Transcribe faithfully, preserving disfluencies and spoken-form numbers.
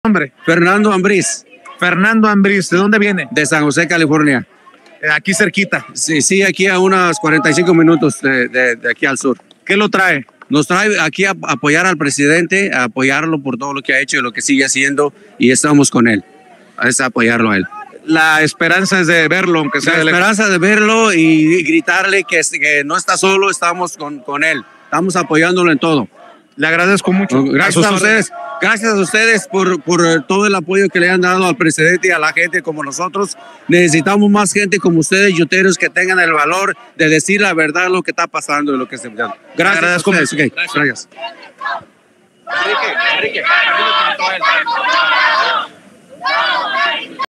Nombre. Fernando Ambriz. Fernando Ambriz, ¿de dónde viene? De San José, California. Eh, aquí cerquita. Sí, sí, aquí a unos cuarenta y cinco minutos de, de, de aquí al sur. ¿Qué lo trae? Nos trae aquí a apoyar al presidente, a apoyarlo por todo lo que ha hecho y lo que sigue haciendo, y estamos con él. Es apoyarlo a él. La esperanza es de verlo, aunque sea. La esperanza de verlo y gritarle que, que no está solo, estamos con, con él. Estamos apoyándolo en todo. Le agradezco mucho. Gracias a ustedes, gracias a ustedes por, por todo el apoyo que le han dado al presidente y a la gente como nosotros. Necesitamos más gente como ustedes, yuteros, que tengan el valor de decir la verdad, lo que está pasando y lo que se... Gracias. Agradezco a ustedes. mucho. Okay. Gracias. Enrique, Enrique, a mí me comentó él.